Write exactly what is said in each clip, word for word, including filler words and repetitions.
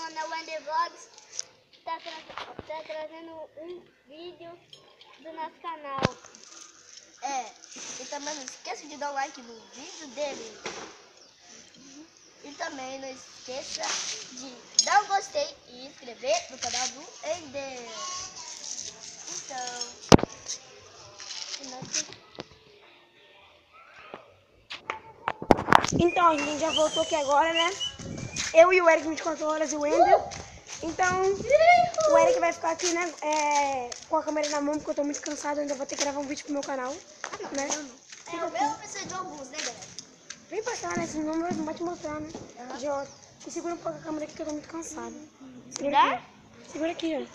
canal Wender Vlogs. Tá, tra tá trazendo um vídeo do nosso canal. É, e também não esqueça de dar um like no vídeo dele. E também não esqueça de dar um gostei e inscrever no canal do Ender. Então, Então, a gente já voltou aqui agora, né? Eu e o Eric, vinte e quatro horas, e o Ender. Então, o Eric vai ficar aqui, né? É, com a câmera na mão, porque eu tô muito cansado. Eu ainda vou ter que gravar um vídeo pro meu canal. Né? é, o meu precisa de alguns, né, galera? Vem pra cá, né? Esse número não vai te mostrar, né? Uhum. Já, e segura um pouco a câmera aqui que eu tô muito cansado. Segura Dá? aqui. Segura aqui, ó.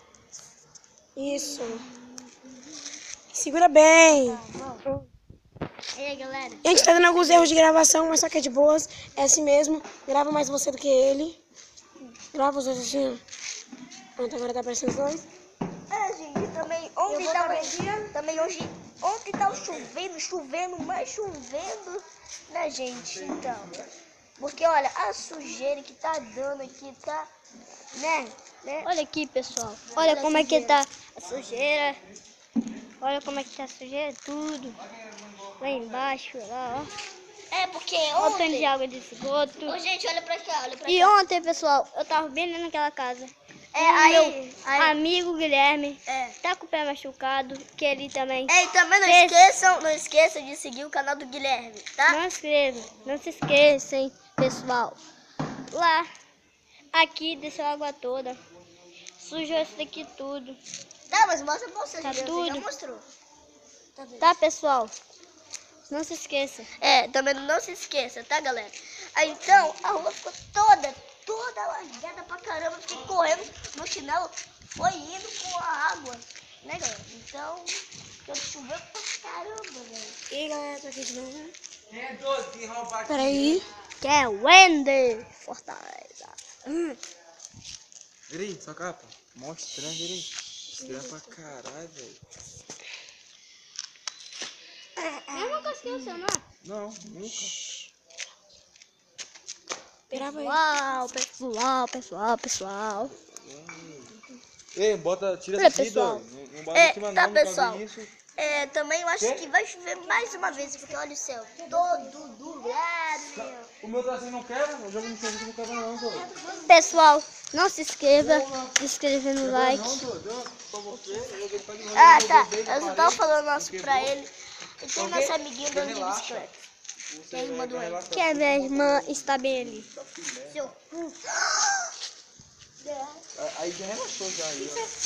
Isso. Segura bem. E aí, galera? A gente tá dando alguns erros de gravação, mas só que é de boas. É assim mesmo. Grava mais você do que ele. Grava os dois assim, ó. Pronto, agora tá aparecendo os dois. É, gente, também ontem tava, também hoje, ontem tava chovendo, chovendo, mas chovendo, né, gente? Então, porque olha, a sujeira que tá dando aqui, tá, né? né? Olha aqui, pessoal. Olha como é que tá a sujeira. Olha como é que tá a sujeira, tudo. Lá embaixo, lá, ó. É, porque Olha o tanto de ontem... água de esgoto. Ô, gente, olha pra cá, olha pra E cá. ontem, pessoal, eu tava bem dentro daquela casa. É, O aí, meu aí... amigo Guilherme É. tá com o pé machucado, que ele também. É, e também não fez- esqueçam, não esqueçam de seguir o canal do Guilherme, tá? Não escreva, não se esqueçam, hein, pessoal. Lá, aqui desceu a água toda. Sujou isso daqui tudo. Tá, mas mostra pra vocês, Tá você tudo. já mostrou. Tá vendo? Tá, pessoal? Não se esqueça. É, também não se esqueça, tá, galera? Aí, então, a rua ficou toda, toda alagada pra caramba. Eu fiquei correndo no chinelo, foi indo com a água, né, galera? Então, eu choveu pra caramba, velho. E aí, galera, tô aqui de novo, né? Quem é doido que rouba aqui? Peraí. Que é o Wender Fortaleza. Hum. Vira aí, sua capa. Mostrando, vira aí. Estranho pra caralho, velho. Eu não consegui o seu, não. Não, nunca. Grava aí. Pessoal, pessoal, pessoal, pessoal. Ei, bota, tira Olha, daqui, pessoal. doido. Não, não bota É, em cima tá, não, não pessoal. fazer isso. É, também eu acho Quê? que vai chover mais uma vez, porque olha o céu, todo nublado, meu. O meu tá assim, não quebra? Eu jogo no chão que não quebra não, doido. Pessoal, não se inscreva, se inscreva no like. Não, doido. Eu, pra você, eu joguei pra de novo, Ah, eu tá, joguei na eu só tava parede. falando nosso Quebrou. pra ele. E tem Ok? nosso amiguinho Você dando de relaxa. bicicleta. Você Que é a irmã do vai Eric. relaxar. Que a minha irmã está bem ali. Seu cu. Aí já relaxou já aí, ó.